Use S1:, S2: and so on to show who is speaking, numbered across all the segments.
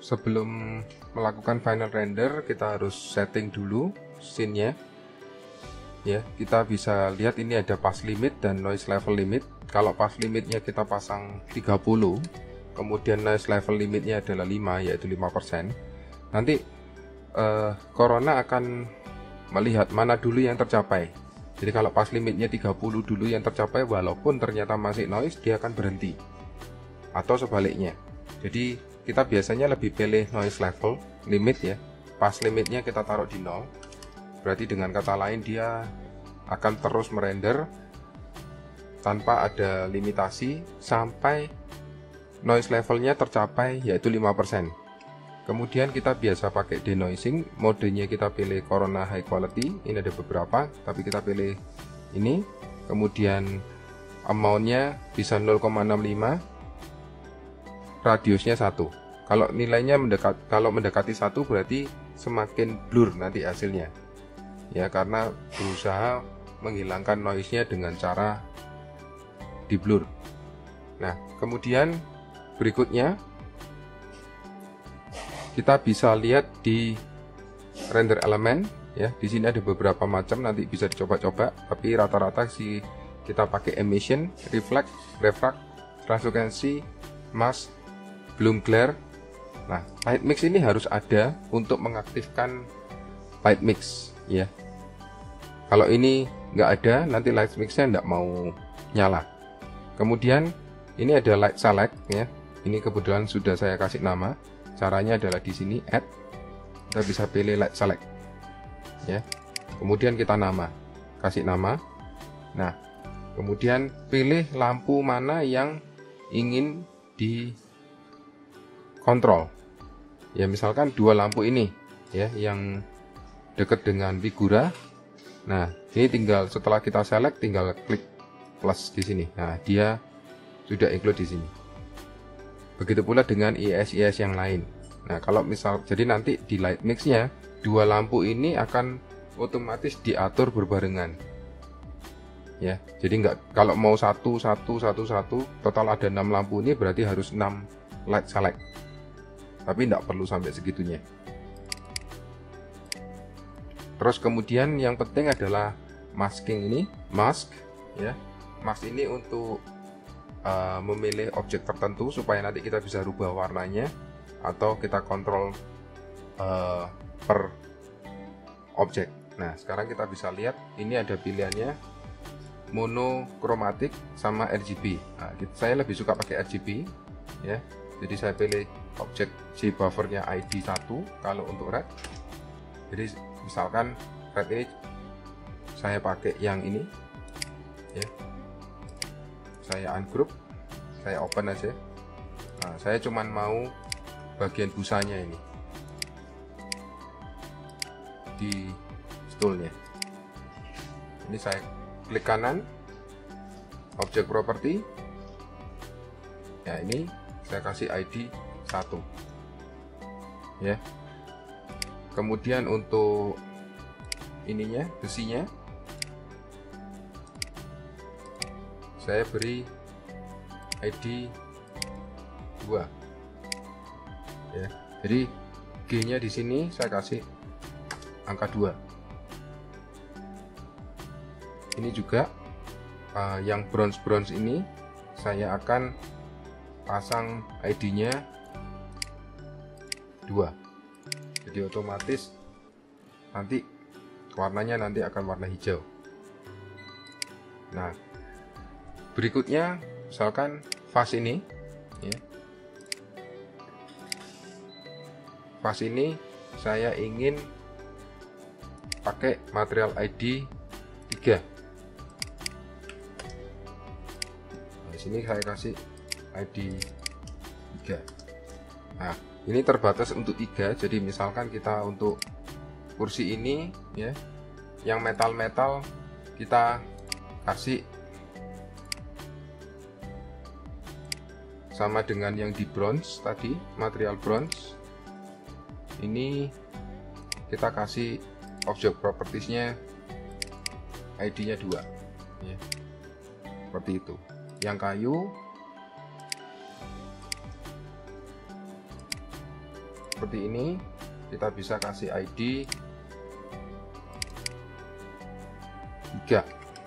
S1: sebelum melakukan final render kita harus setting dulu scene-nya. Ya, kita bisa lihat ini ada pass limit dan noise level limit. Kalau pass limitnya kita pasang 30, kemudian noise level limitnya adalah 5, yaitu 5%. Nanti Corona akan melihat mana dulu yang tercapai. Jadi kalau pass limitnya 30 dulu yang tercapai, walaupun ternyata masih noise, dia akan berhenti. Atau sebaliknya. Jadi kita biasanya lebih pilih noise level limit ya. Pass limitnya kita taruh di 0. Berarti dengan kata lain dia akan terus merender tanpa ada limitasi sampai noise levelnya tercapai, yaitu 5%. Kemudian kita biasa pakai denoising, modenya kita pilih Corona High Quality. Ini ada beberapa, tapi kita pilih ini. Kemudian amountnya bisa 0,65, radiusnya 1. Kalau nilainya mendekati 1 berarti semakin blur nanti hasilnya. Ya, karena berusaha menghilangkan noise-nya dengan cara di blur. Nah, kemudian berikutnya kita bisa lihat di render element ya. Di sini ada beberapa macam, nanti bisa dicoba-coba, tapi rata-rata sih kita pakai emission, reflect, refract, translucency, mask, bloom glare. Nah, light mix ini harus ada untuk mengaktifkan light mix ya. Kalau ini nggak ada, nanti light mixnya nggak mau nyala. Kemudian ini ada light select ya. Ini kebetulan sudah saya kasih nama. Caranya adalah di sini add. Kita bisa pilih light select ya. Kemudian kita kasih nama. Nah, kemudian pilih lampu mana yang ingin dikontrol. Ya, misalkan dua lampu ini ya, yang dekat dengan figura. Nah, ini tinggal setelah kita select tinggal klik plus di sini. Nah, dia sudah include di sini. Begitu pula dengan IS yang lain. Nah, kalau misal jadi nanti di light mix-nya dua lampu ini akan otomatis diatur berbarengan. Ya, jadi nggak, kalau mau satu total ada 6 lampu ini berarti harus 6 light select. Tapi nggak perlu sampai segitunya. Terus kemudian yang penting adalah masking ini, mask ya. Mask ini untuk memilih objek tertentu supaya nanti kita bisa rubah warnanya atau kita kontrol per objek. Nah, sekarang kita bisa lihat ini ada pilihannya monokromatik sama RGB. Nah, saya lebih suka pakai RGB ya. Jadi saya pilih objek J buffernya ID 1 kalau untuk red. Jadi misalkan red ini saya pakai yang ini ya. Saya ungroup, saya open aja. Nah, saya cuman mau bagian busanya ini di toolnya. Ini saya klik kanan, objek property. Ya, ini saya kasih ID 1 ya. Kemudian untuk ininya, besinya saya beri ID 2 ya. Jadi G nya di sini saya kasih angka 2. Ini juga yang bronze ini saya akan pasang ID nya 2. Jadi otomatis nanti warnanya akan warna hijau. Nah, berikutnya misalkan fast ini ya. Fast ini saya ingin pakai material ID 3. Di sini saya kasih ID 3. Nah, ini terbatas untuk 3. Jadi misalkan kita untuk kursi ini ya, yang metal kita kasih sama dengan yang di bronze tadi, material bronze. Ini kita kasih object propertiesnya ID-nya 2 ya. Seperti itu. Yang kayu seperti ini. Kita bisa kasih ID 3.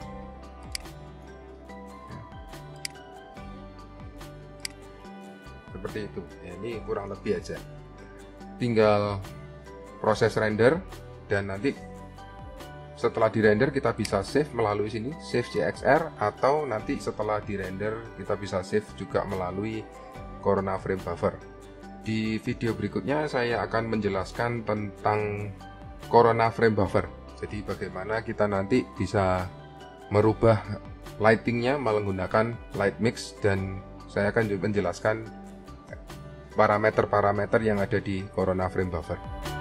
S1: Seperti itu ya, ini kurang lebih aja, tinggal proses render, dan nanti setelah di render kita bisa save melalui sini, save CXR, atau nanti setelah di render kita bisa save juga melalui Corona Frame Buffer. Di video berikutnya saya akan menjelaskan tentang Corona Frame Buffer, jadi bagaimana kita nanti bisa merubah lightingnya menggunakan light mix, dan saya akan juga menjelaskan parameter-parameter yang ada di Corona Frame Buffer.